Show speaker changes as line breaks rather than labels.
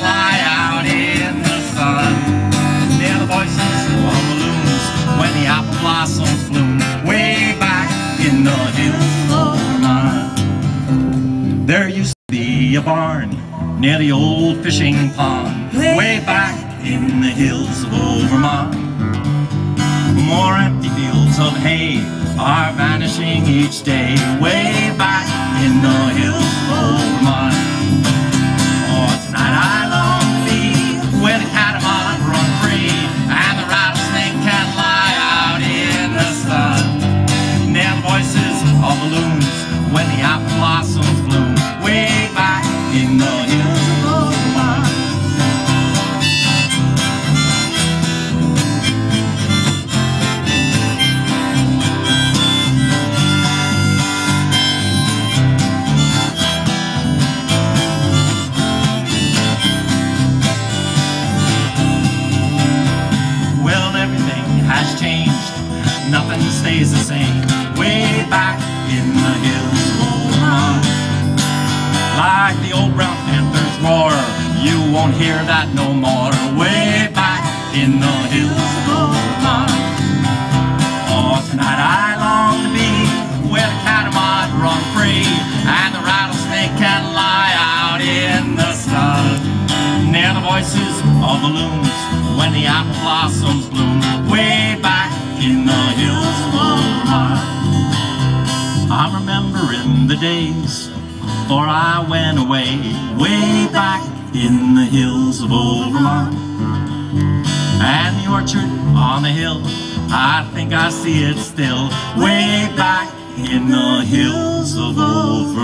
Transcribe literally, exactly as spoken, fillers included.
lie out in the sun. Near the voices of balloons when the apple blossoms bloom. Way back in the hills of Vermont. There used to be a barn near the old fishing pond. Way back in the hills of old Vermont. More empty fields of hay are vanishing each day. Way back in the hills of old Vermont. Oh, tonight I long to be where the catamount run free and the rattlesnake can lie out in the sun. Near the voices of balloons when the apple blossoms bloom. Way back in the hills of old Vermont. Has changed, nothing stays the same. Way back in the hills of old Vermont. Like the old brown panther's roar, you won't hear that no more. Way back in the hills of old Vermont. Oh, tonight I long to be where the catamount run free and the rattlesnake can lie out in the sun. Near the voices of balloons when the apple blossoms bloom. Way back in the hills of old Vermont. I'm remembering the days before I went away. Way back in the hills of old Vermont. And the orchard on the hill, I think I see it still. Way back in the hills of old Vermont.